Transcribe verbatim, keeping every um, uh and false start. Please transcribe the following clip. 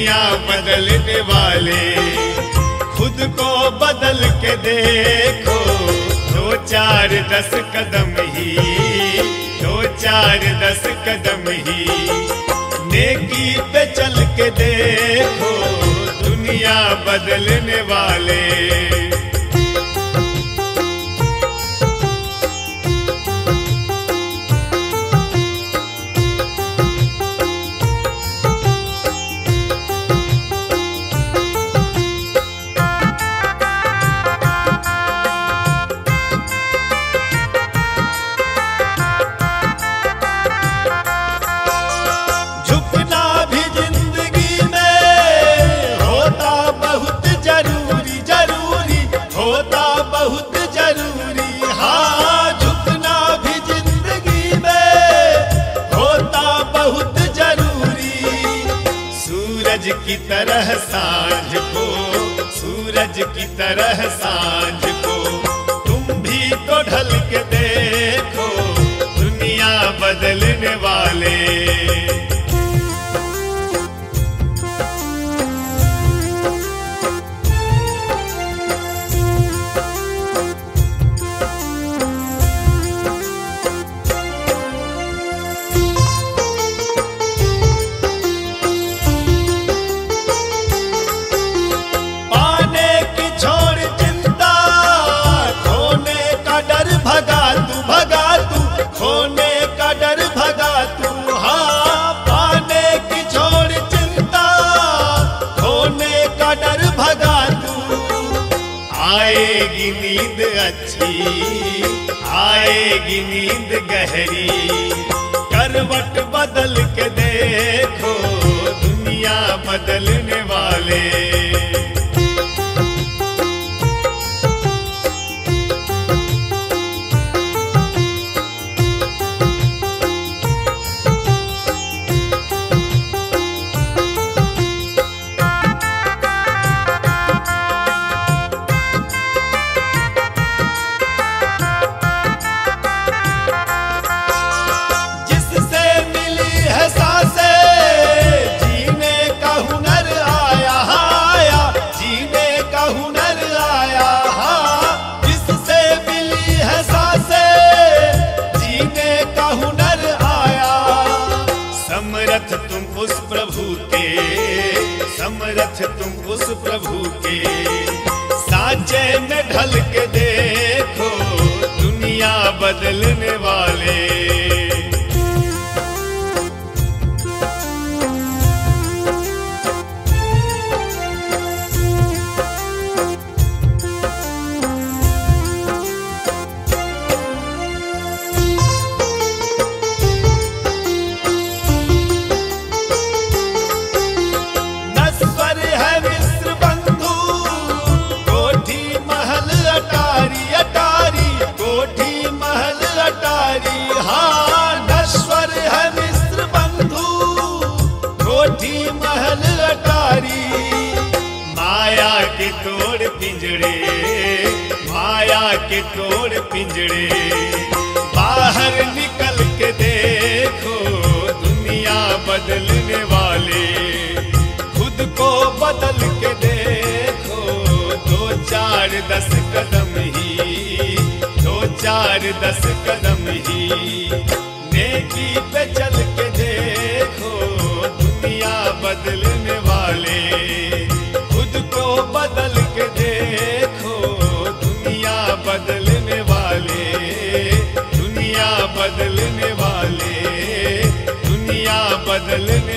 दुनिया बदलने वाले, खुद को बदल के देखो, दो चार दस कदम ही, दो चार दस कदम ही, नेकी पे चल के देखो, दुनिया बदलने वाले। सूरज की तरह सांझ को, सूरज की तरह सांझ को, तुम भी तो ढल के देखो, दुनिया बदलने वाले। भगा तू भगा तू खोने का डर, भगा तू हाँ, पाने की छोड़ चिंता, खोने का डर, भगा तू। आएगी नींद अच्छी, आएगी नींद गहरी, करवट बदल के देखो, दुनिया बदलने वाले। समरथ तुम उस प्रभु के, समरथ तुम उस प्रभु के, साँचे में ढल के देखो, दुनिया बदलने वाले। माया के तोड़ पिंजड़े, माया के तोड़ पिंजड़े, बाहर निकल के देखो, दुनिया बदलने वाले। खुद को बदल के देखो, दो चार दस कदम ही, दो चार दस कदम ही, नेकी पे चल के देखो, दुनिया बदलने वाले। खुद को बदल के देखो, दुनिया बदलने वाले, दुनिया बदलने वाले, दुनिया बदलने